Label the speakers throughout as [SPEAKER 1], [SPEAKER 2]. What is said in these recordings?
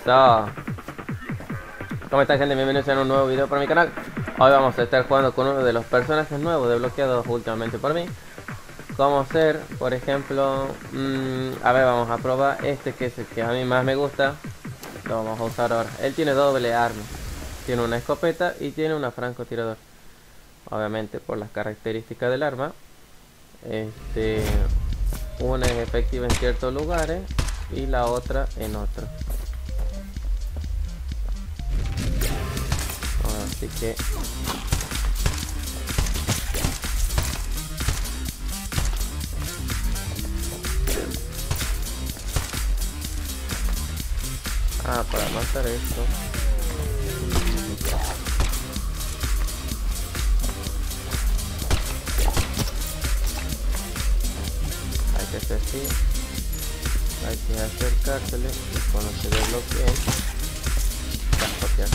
[SPEAKER 1] Eso. ¿Cómo están, gente? Bienvenidos a un nuevo video por mi canal. Hoy vamos a estar jugando con uno de los personajes nuevos desbloqueados últimamente por mí. Como ser, por ejemplo, a ver, vamos a probar este que es el que a mí más me gusta. Lo vamos a usar ahora. Él tiene doble arma. Tiene una escopeta y tiene una francotirador. Obviamente por las características del arma. Una es efectiva en ciertos lugares y la otra en otros. Así que para matar esto hay que hacer así, hay que acercársele y cuando se desbloquee copiar.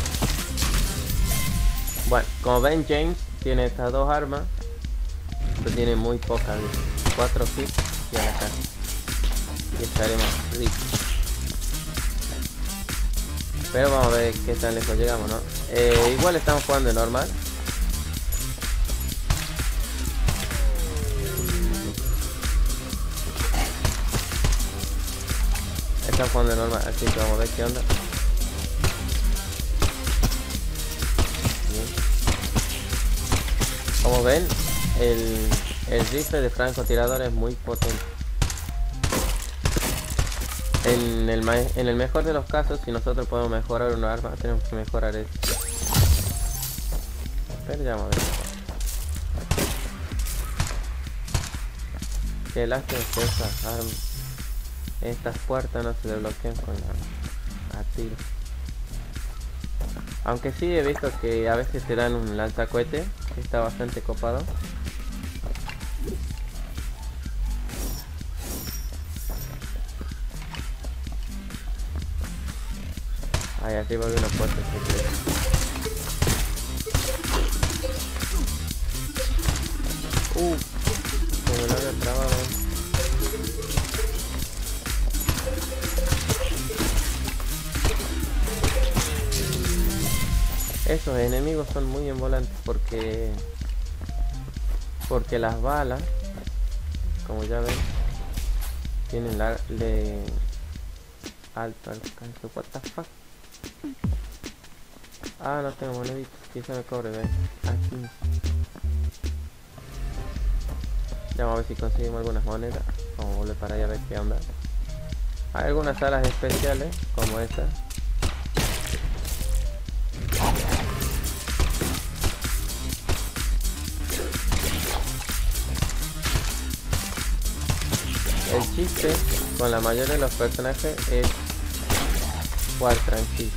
[SPEAKER 1] Bueno, como ven, James tiene estas dos armas, pero tiene muy poca vida. 4 hits y a la cara. Y estaremos ricos. Pero vamos a ver qué tan lejos llegamos, ¿no? Igual estamos jugando de normal. Estamos jugando de normal, así que vamos a ver qué onda. Como ven, el rifle de francotirador es muy potente. En el mejor de los casos, si nosotros podemos mejorar una arma, tenemos que mejorar esto. Pero ya vamos a ver. Qué lástima que estas armas, estas puertas no se desbloquean con la tiro. Aunque sí he visto que a veces te dan un lanzacohete, que está bastante copado. Ahí arriba hay una puerta secreta. Se me lo había trabado. Esos enemigos son muy envolantes porque las balas, como ya ven, tienen alto alcance. What the fuck. No tengo moneditas, quizá me cobre, ven. Aquí. Ya vamos a ver si conseguimos algunas monedas. Vamos a volver para allá a ver qué onda. Hay algunas salas especiales como esta. El chiste con la mayoría de los personajes es jugar tranquilo.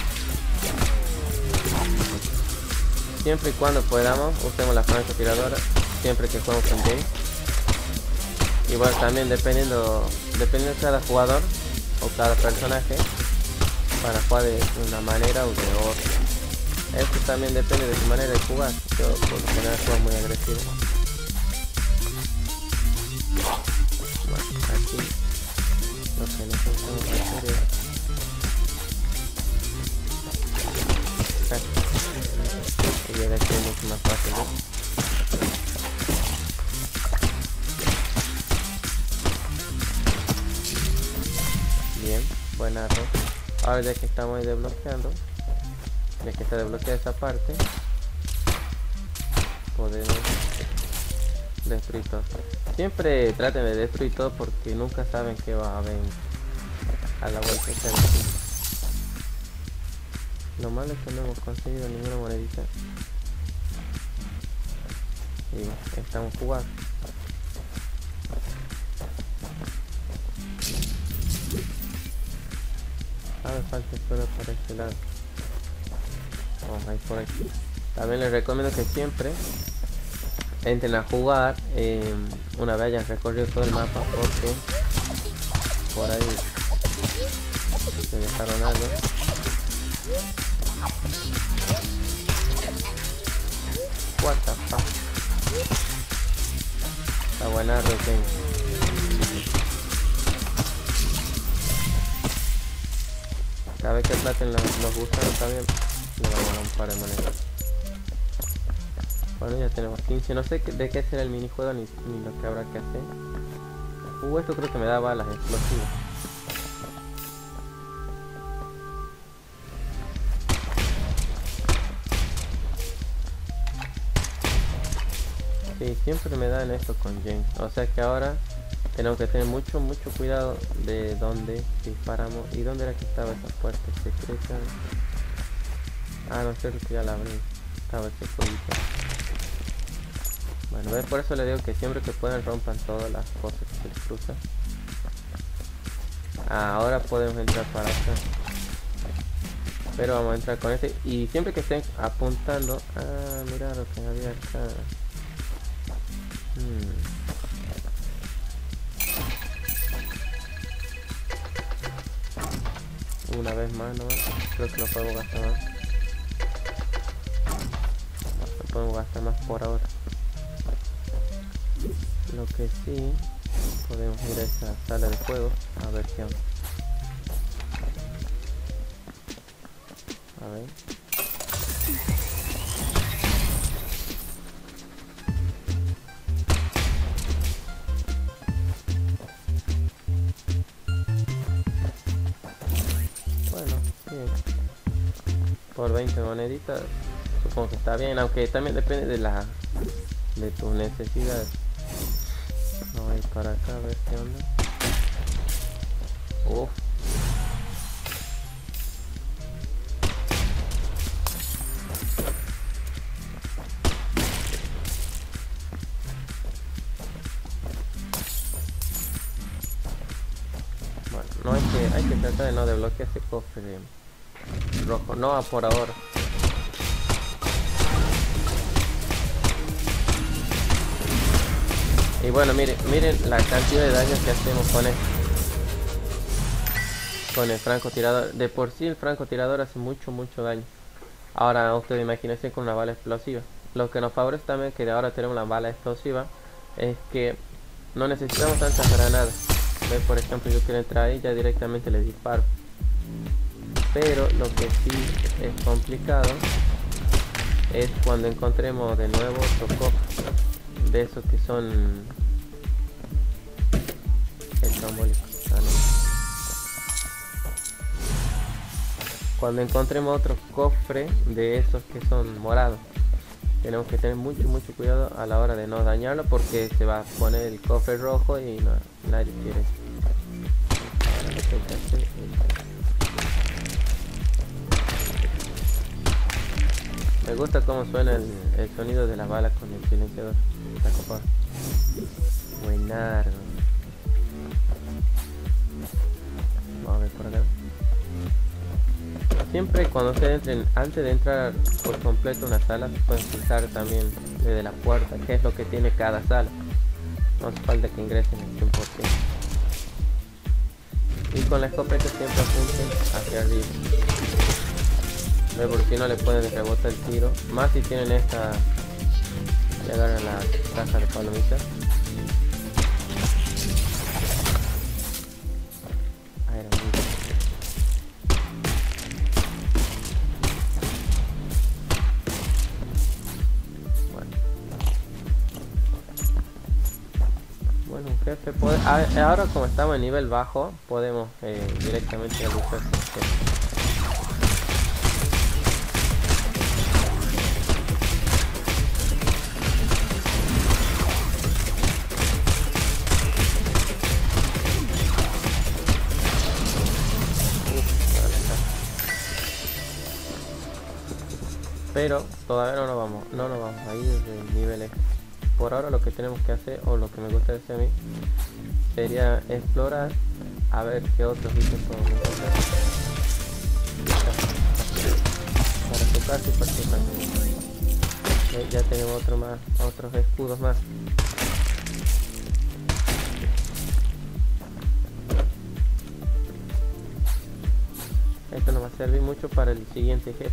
[SPEAKER 1] Siempre y cuando podamos, usemos la francotiradora. Siempre que juguemos con James. Igual también dependiendo de cada jugador o cada personaje, para jugar de una manera o de otra. Esto también depende de su manera de jugar. Yo por lo general juego muy agresivo. Aquí lo que necesitamos hacer es y de aquí es mucho más fácil, ¿no? Bien, buena red. Ahora ya que estamos ahí desbloqueando, ya que está desbloqueada esta parte, podemos destruir todo. Siempre traten de destruir todo porque nunca saben qué va a haber a la vuelta. Lo malo es que no hemos conseguido ninguna monedita y estamos jugando. Me falta solo por este lado. Vamos a ir por aquí. También les recomiendo que siempre entren a jugar una vez hayan recorrido todo el mapa, porque por ahí se dejaron algo. What the fuck. Está buena reseña. Cada vez que traten los gusanos también le vamos a dar un par de monedas. Bueno, ya tenemos 15. No sé de qué será el minijuego ni lo que habrá que hacer. Esto creo que me da balas explosivas. Sí, siempre me dan esto con James. O sea que ahora tenemos que tener mucho cuidado de dónde disparamos. ¿Y dónde era que estaba esa puerta secreta? Ah, no sé, que ya la abrí. Estaba ese jueguito. Bueno, ¿ves? Por eso le digo que siempre que puedan rompan todas las cosas que se les cruzan. Ahora podemos entrar para acá. Pero vamos a entrar con este. Y siempre que estén apuntando. Ah, mira lo que había acá. Una vez más, ¿no? Creo que no podemos gastar más. No podemos gastar más por ahora. Lo que sí, podemos ir a esa sala de juego a ver qué onda. A ver. Bueno, bien. Por 20 moneditas, supongo que está bien, aunque también depende de tus necesidades. Vamos a ir para acá a ver qué onda. Uf. Bueno, no hay que tratar de no desbloquear ese cofre rojo, no por ahora. Y bueno, miren la cantidad de daño que hacemos con el francotirador. De por sí el francotirador hace mucho daño. Ahora ustedes imagínense con una bala explosiva. Lo que nos favorece también que ahora tenemos la bala explosiva es que no necesitamos tantas granadas. ¿Ven? Por ejemplo, yo quiero entrar ahí, ya directamente le disparo. Pero lo que sí es complicado es cuando encontremos de nuevo otro cofre de esos que son estrambólicos. Cuando encontremos otro cofre de esos que son morados, tenemos que tener mucho cuidado a la hora de no dañarlo, porque se va a poner el cofre rojo y nadie quiere. Ahora lo que hay que hacer es... Me gusta cómo suena el sonido de las balas con el silenciador. Está copado. Buenardo. Vamos a ver por acá. Siempre cuando ustedes entren, antes de entrar por completo a una sala, pueden fijar también desde la puerta qué es lo que tiene cada sala. No hace falta que ingresen el 100%. Y con la escopeta siempre apunten hacia arriba. Porque si no le pueden rebotar el tiro. Más si tienen esta y agarran la caja de palomitas. Ahí era muy bien. Bueno, un jefe puede... ahora como estamos en nivel bajo, podemos directamente buscar el jefe. Pero todavía no nos vamos a ir del nivel este. Por ahora lo que tenemos que hacer, o lo que me gusta decir a mí, sería explorar a ver qué otros ítems podemos encontrar para tocarse y participar. Ya tenemos otros escudos más. Esto nos va a servir mucho para el siguiente jefe.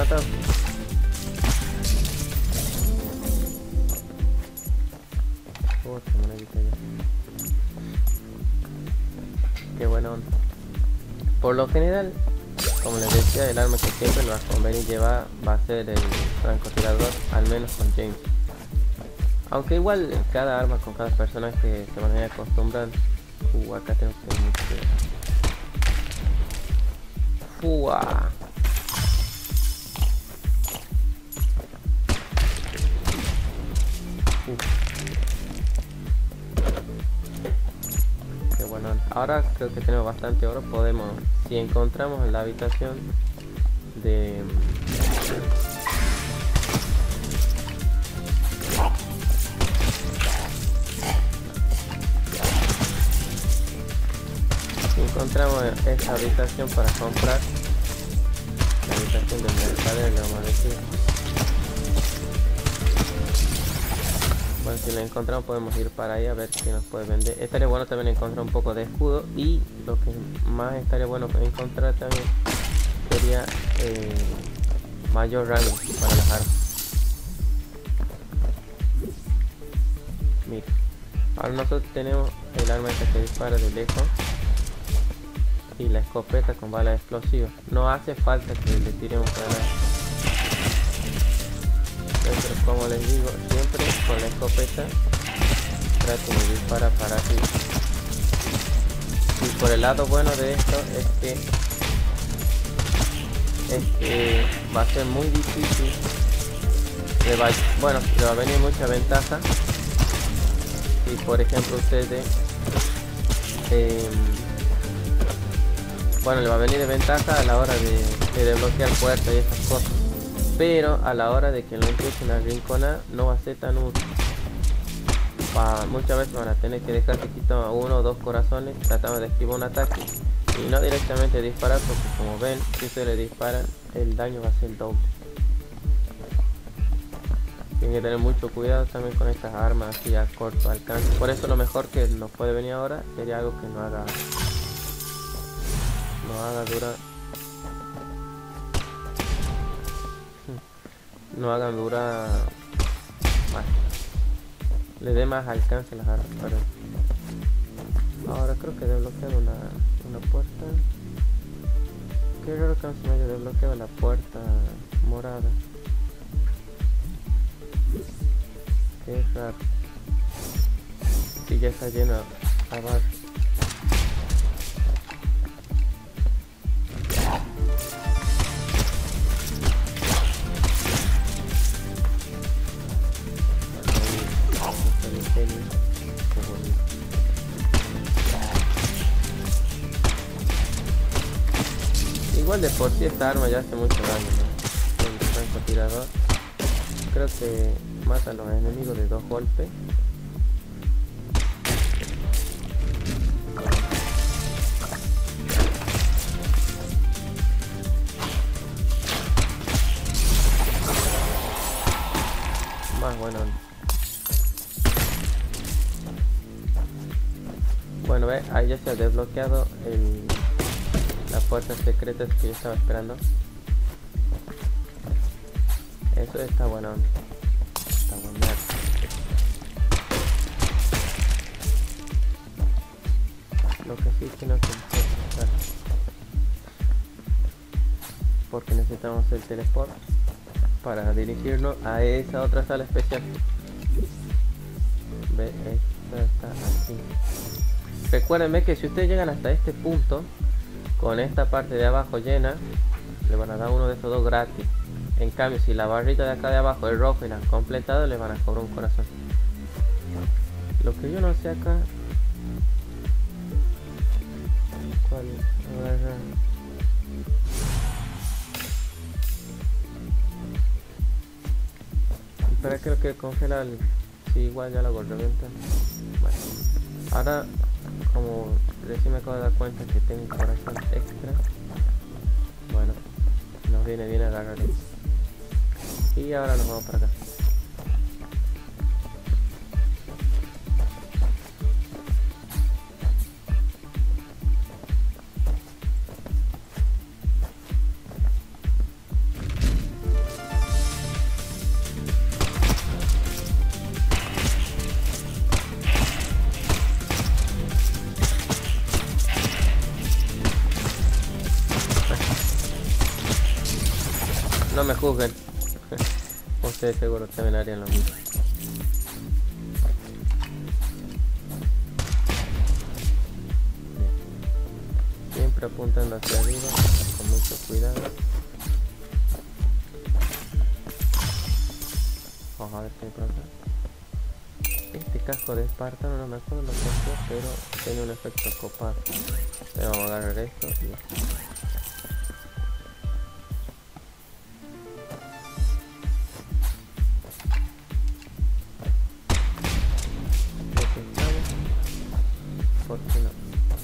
[SPEAKER 1] matado. Otra monedita ya. Qué buena onda. Por lo general, como les decía, el arma que siempre nos va a convenir llevar va a ser el francotirador, al menos con James. Aunque igual cada arma con cada personaje se van a ir acostumbrando. Acá tengo que tener mucho cuidado. Fua. Qué bueno. Ahora creo que tenemos bastante oro. Podemos, si encontramos en la habitación de... encontramos esta habitación para comprar, la habitación del mercader, le vamos a decir. Bueno, si la encontramos podemos ir para ahí a ver qué nos puede vender. Estaría bueno también encontrar un poco de escudo, y lo que más estaría bueno encontrar también sería mayor rango para las armas. Mira, ahora nosotros tenemos el arma que se dispara de lejos y la escopeta con balas explosivas. No hace falta que le tiremos granadas, pero como les digo, siempre con la escopeta traten de disparar para arriba. Y por el lado bueno de esto es que va a ser muy difícil, le va a venir mucha ventaja si por ejemplo ustedes le va a venir de ventaja a la hora de desbloquear puertas y esas cosas, pero a la hora de que lo empiecen a rinconar no va a ser tan útil. Muchas veces van a tener que dejar que quita 1 o 2 corazones tratando de esquivar un ataque y no directamente disparar, porque como ven, si se le disparan el daño va a ser doble. Tienen que tener mucho cuidado también con estas armas así a corto alcance. Por eso lo mejor que nos puede venir ahora sería algo que no haga hagan durar más, le dé más alcance a las armas. Ahora creo que desbloqueado una puerta. Qué raro que no se me haya desbloqueado la puerta morada. Qué raro. Si ya está lleno abajo. Igual de por sí esta arma ya hace mucho daño, ¿no? El francotirador creo que mata a los enemigos de 2 golpes. Más bueno. Bueno, ve, ahí ya se ha desbloqueado la puerta secreta que yo estaba esperando. Eso está bueno. Está bueno. Lo que sí es que no se puede pasar, porque necesitamos el teleport para dirigirnos a esa otra sala especial. Ve, esta está así. Recuérdenme que si ustedes llegan hasta este punto, con esta parte de abajo llena, le van a dar uno de estos 2 gratis. En cambio, si la barrita de acá de abajo es roja y la han completado, le van a cobrar un corazón. Lo que yo no sé acá, ¿cuál es? Espera, creo que congela el... Sí, igual ya lo hago reventa. Bueno, ahora, como recién me acabo de dar cuenta que tengo un corazón extra, bueno, nos viene bien agarrar esto. Y ahora nos vamos para acá. no me juzguen. Ustedes seguro también harían lo mismo. Siempre apuntando hacia arriba, con mucho cuidado. Vamos a ver qué pasa. Este casco de espartano no me acuerdo lo que hacía, pero tiene un efecto copado. Vamos a agarrar esto y... ¿Por qué no?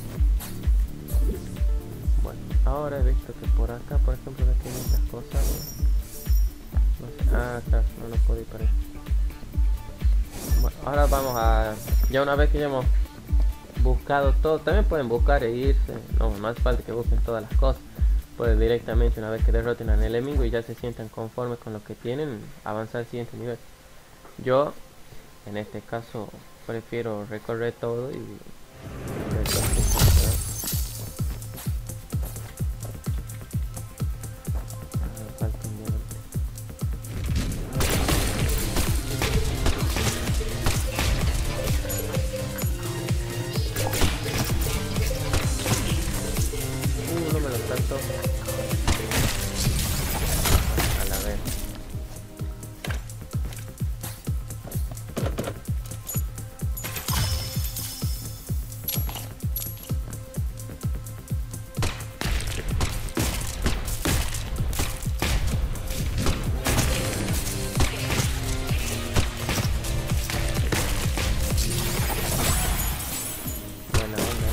[SPEAKER 1] Bueno, ahora he visto que por acá, por ejemplo, que tiene estas cosas. No sé. Ah, claro, no puedo ir para ahí. Bueno, ahora vamos a... Ya una vez que ya hemos buscado todo, también pueden buscar e irse. No hace falta que busquen todas las cosas. Pueden directamente, una vez que derroten al enemigo y ya se sientan conformes con lo que tienen, avanzar al siguiente nivel. Yo, en este caso, prefiero recorrer todo y... no me lo salto. A la vez. Buena onda,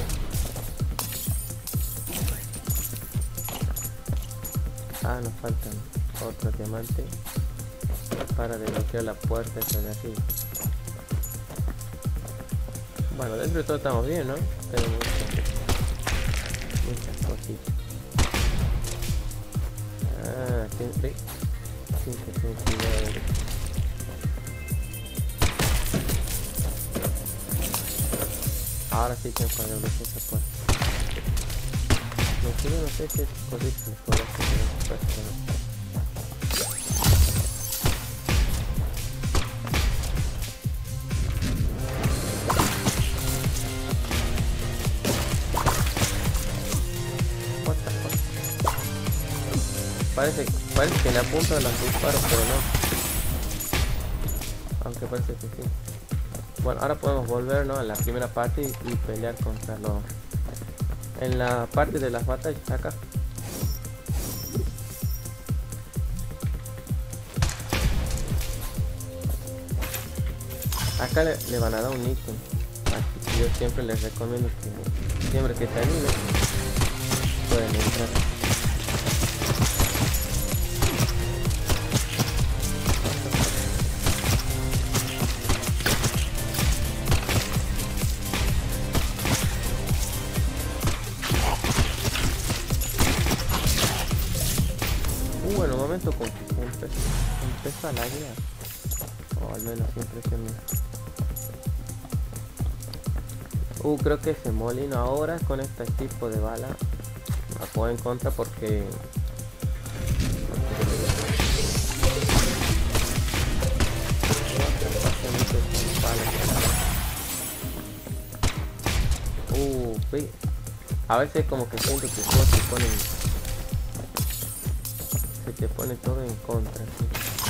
[SPEAKER 1] Ah, nos faltan otro diamante para desbloquear la puerta esa de arriba. Bueno, dentro de todo estamos bien, ¿no? Pero muchas cositas. Ah, sí. Ahora sí tengo que desbloquear esa puerta. Lo que yo no sé si es cositas les puedo hacer en esta parte, ¿no? Parece que le apunto a los disparos, pero no. Aunque parece que sí. Bueno, ahora podemos volver, ¿no?, a la primera parte y pelear contra los... En la parte de las batallas, acá. Acá le van a dar un ítem. Así que yo siempre les recomiendo que siempre que se anime pueden entrar. En un momento como que empezó a laguear, o al menos impresión mía. Creo que ese molino ahora con este tipo de bala la puedo en contra porque sí. A veces como que siento que el juego se te pone todo en contra, ¿sí?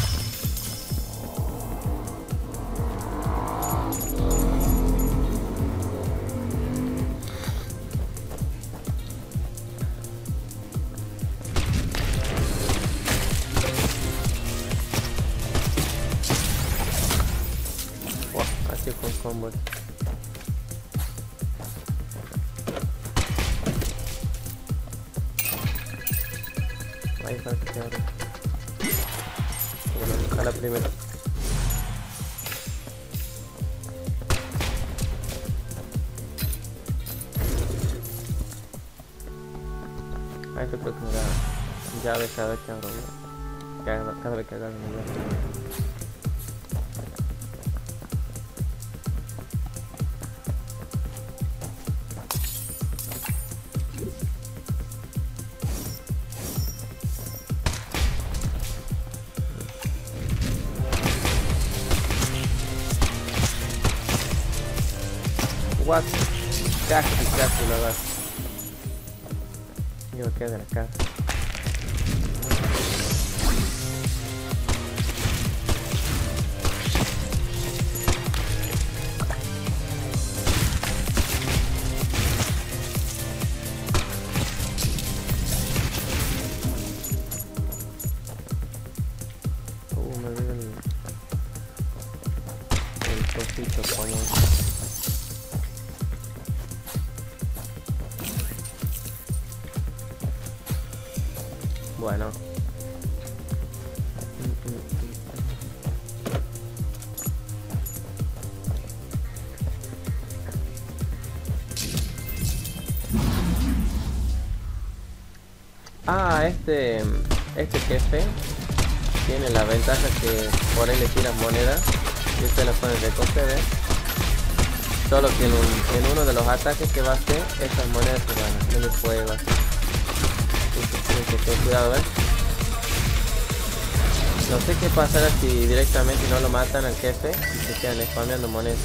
[SPEAKER 1] Wow, así con combos. Ahí está que abre. Bueno, a la primera. A esto creo que me da llave cada vez que abro una. Cada vez que agarro una llave. What? Casi lo agarro. Yo quedé de la casa. Me olvidé el cosito como... Bueno. Este jefe tiene la ventaja que por ahí le tiran monedas y usted la puede recoger, solo que en uno de los ataques que va a hacer, esas monedas se van a hacer el fuego así. Tienen que tener cuidado, ¿ves? No sé qué pasará si directamente no lo matan al jefe y se quedan spameando monedas.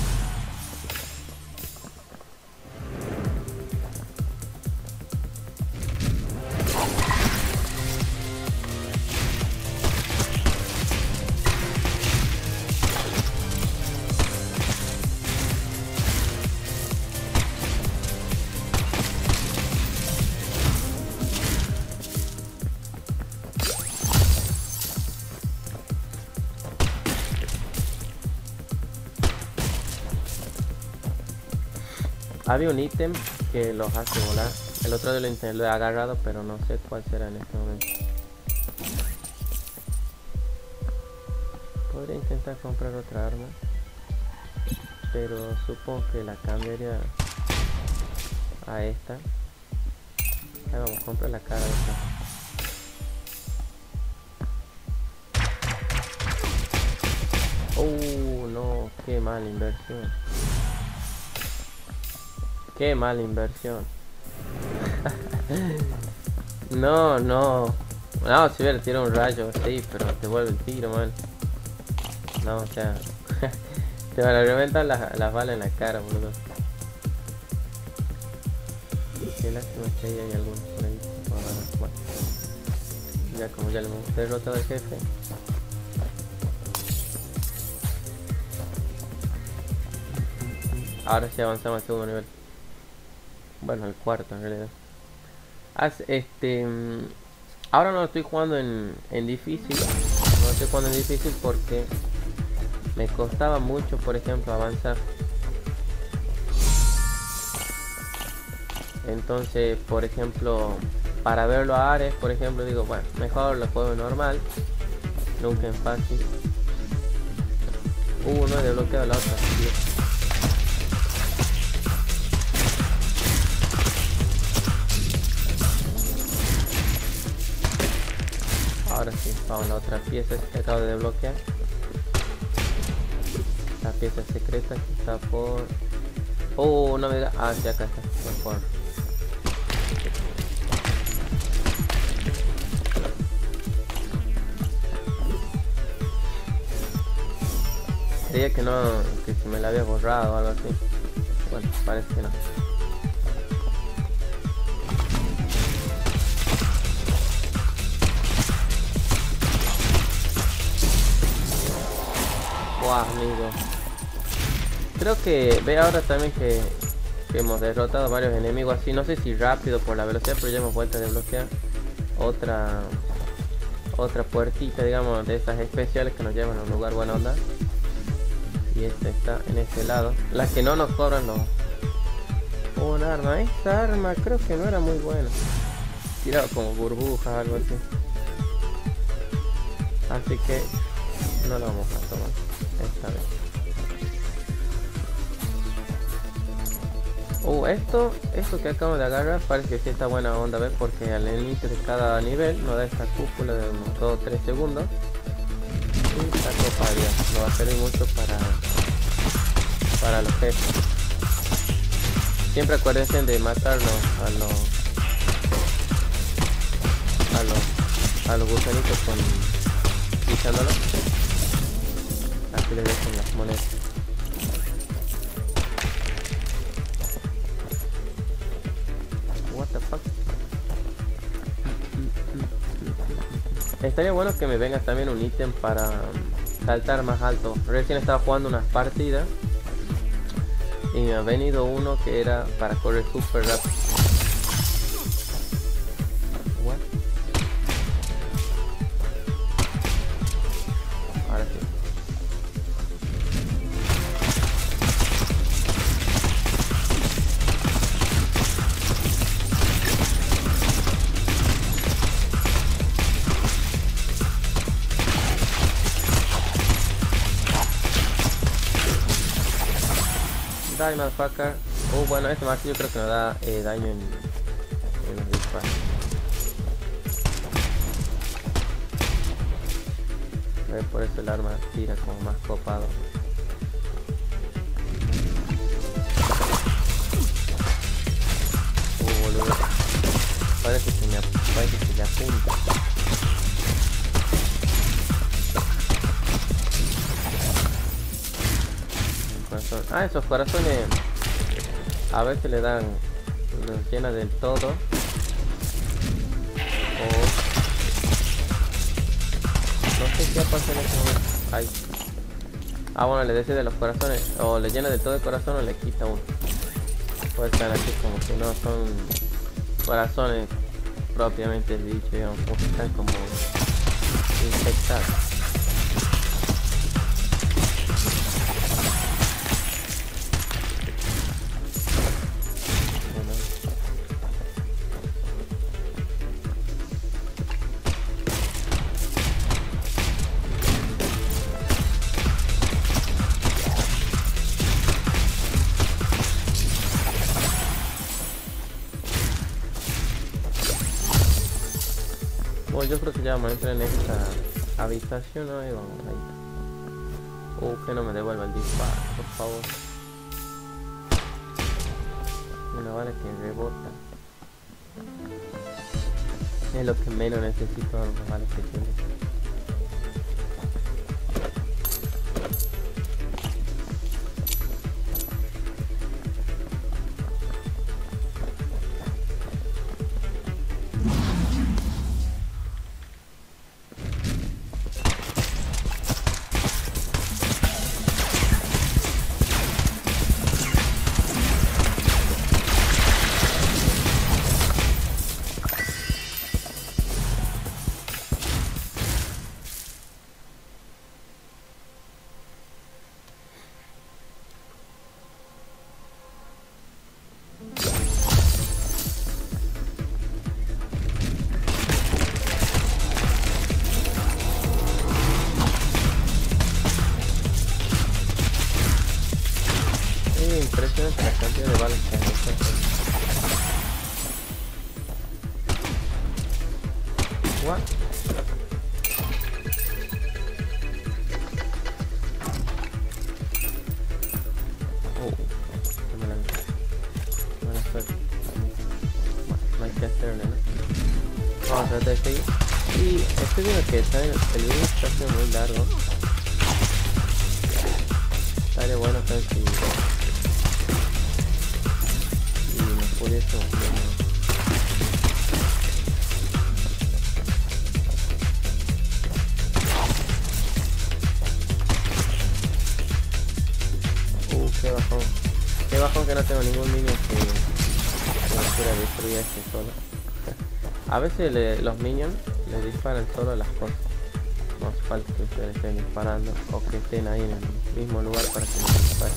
[SPEAKER 1] Había un ítem que los hace volar. El otro día lo he agarrado, pero no sé cuál será en este momento. Podría intentar comprar otra arma, pero supongo que la cambiaría a esta. Ahí vamos, comprar la cara de esta. No, qué mala inversión. Qué mala inversión. No, si hubiera tirado un rayo, sí, pero te vuelve el tiro, man. No, o sea, te van a reventar las balas en la cara, boludo. Qué lástima que ahí hay algunos por ahí. Bueno, ya como ya le hemos derrotado al jefe. Ahora sí avanzamos al segundo nivel. Bueno, el cuarto en realidad. Ahora no lo estoy jugando en difícil. No estoy jugando en difícil porque me costaba mucho, por ejemplo, avanzar. Entonces, por ejemplo, para verlo a Ares, por ejemplo, digo, bueno, mejor lo juego normal, nunca en fácil. No he desbloqueado la otra. Ahora sí, vamos a la otra pieza que acabo de desbloquear. La pieza secreta que está por... no me da... sí, acá está. Mejor. Creía que no... que se me la había borrado o algo así. Bueno, parece que no. Amigo, creo que ve ahora también que hemos derrotado varios enemigos así, no sé si rápido por la velocidad, pero ya hemos vuelto a desbloquear otra puertita, digamos, de estas especiales que nos llevan a un lugar buena onda. Y esta está en este lado, la que no nos cobran los... un arma, esta arma creo que no era muy buena, tirado como burbujas, algo así, así que no lo vamos a tomar esta vez. Esto que acabo de agarrar parece que sí está buena onda, ¿ves? Porque al inicio de cada nivel nos da esta cúpula de unos 2 o 3 segundos. Y está copadia, nos va a servir mucho para los jefes. Siempre acuérdense de matarlos a los gusanitos pisándolos. Así les dejan las monedas. Estaría bueno que me venga también un ítem para saltar más alto. Recién estaba jugando unas partidas y me ha venido uno que era para correr super rápido. What? Ahora sí. Die, motherfucker. Bueno, este martillo creo que nos da daño en los disparos. Por eso el arma tira como más copado. Boludo. Parece que le apunta. Ah, esos corazones a veces le dan, los llena del todo. O no sé qué pasa en ese momento. Ay. Ah, bueno, le decide los corazones, o le llena del todo el corazón o le quita uno. Puede estar así como que no son corazones propiamente dicho, digamos, como que están como infectados. Bueno, yo creo que ya vamos a entrar en esta habitación, ¿no? Ahí vamos, ahí. Que no me devuelva el disparo, por favor. Una bala que rebota. Es lo que menos necesito, las balas que tiene. Impresionante la cantidad de balas que hay. What? Qué mala suerte. No hay que hacerle, ¿no? Vamos a tratar de seguir. Y estoy viendo que el video está siendo muy largo. Estaría bueno saber si pudiese qué bajón que no tengo ningún minion que me quiera destruir este solo. A veces los minions le disparan solo las cosas, no hace falta que ustedes estén disparando o que estén ahí en el mismo lugar para que les disparen.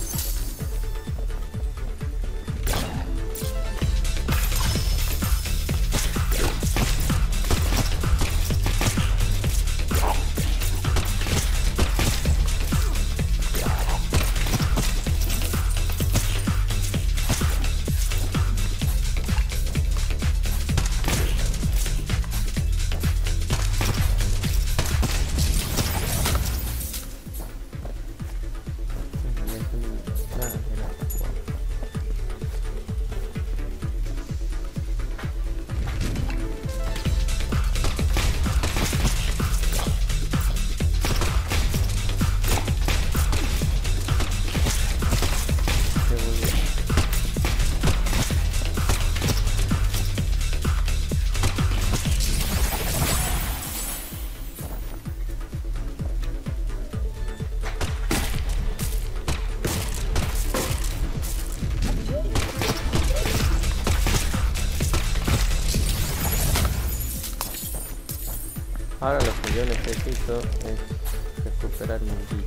[SPEAKER 1] Ahora lo que yo necesito es recuperar mi vida.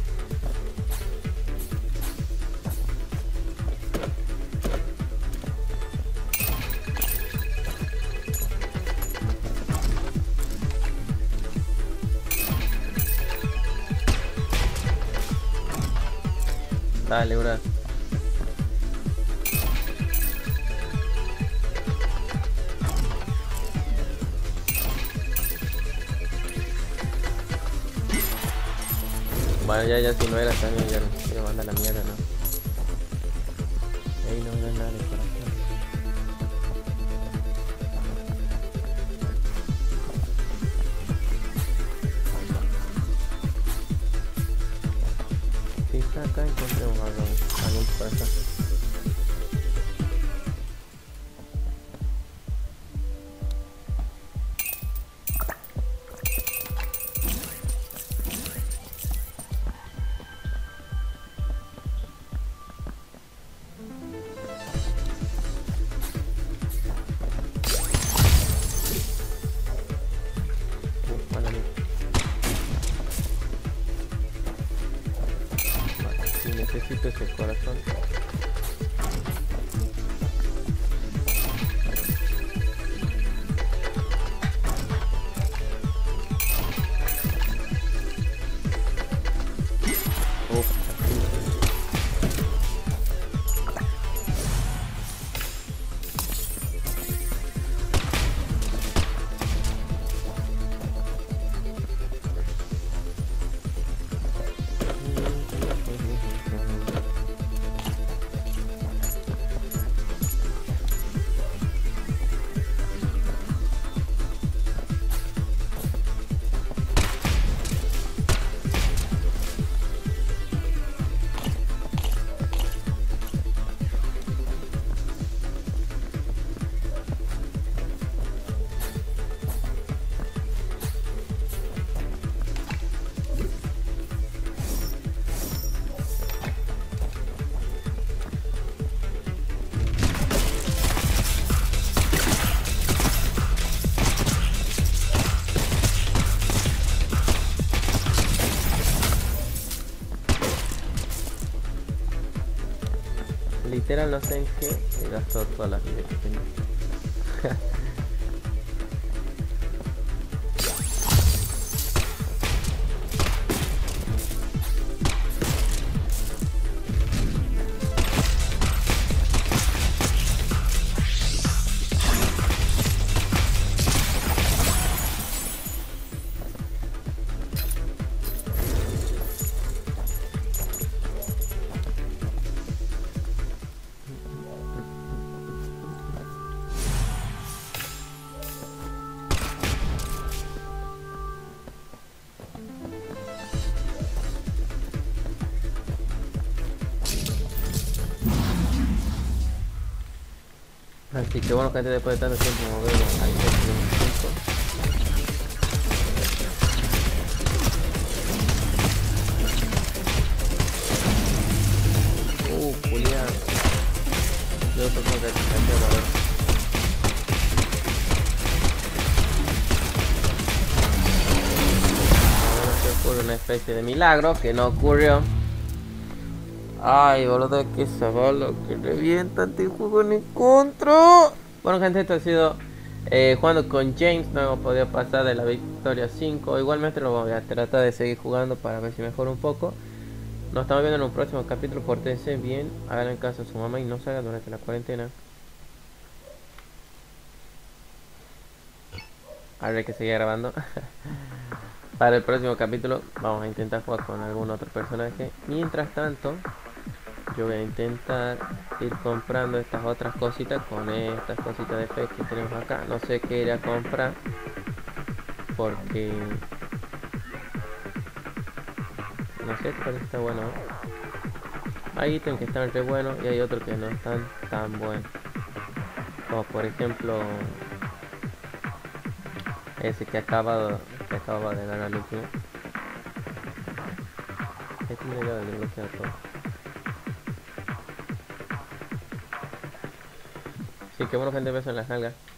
[SPEAKER 1] Dale, bro. Bueno, ya si no era también ya quiero mandar la mierda, ¿no? Ahí no hay nada de corazón. Si está acá encontremos algún personaje. Necesito ese corazón. Literal no sé en qué he gastado todas las vidas que tenía. Así que bueno, gente, después de tanto tiempo movemos al F5. Julián. Yo supongo que aquí a ver. Ahora se ocurre una especie de milagro que no ocurrió. Ay, boludo, que sabalo, que revientan, te juego en encuentro. Bueno, gente, esto ha sido jugando con James. No hemos podido pasar de la victoria 5. Igualmente lo voy a tratar de seguir jugando para ver si mejora un poco. Nos estamos viendo en un próximo capítulo. Pórtense bien, hagan caso a su mamá y no salgan durante la cuarentena. Habrá que seguir grabando. Para el próximo capítulo vamos a intentar jugar con algún otro personaje. Mientras tanto, yo voy a intentar ir comprando estas otras cositas con estas cositas de fe que tenemos acá. No sé qué ir a comprar porque no sé, pero está bueno. Hay ítems que están re buenos y hay otros que no están tan buenos, como por ejemplo ese que acaba de ganar el último. Este me dio de bloquear todo. Así que bueno, gente, besos en las nalgas.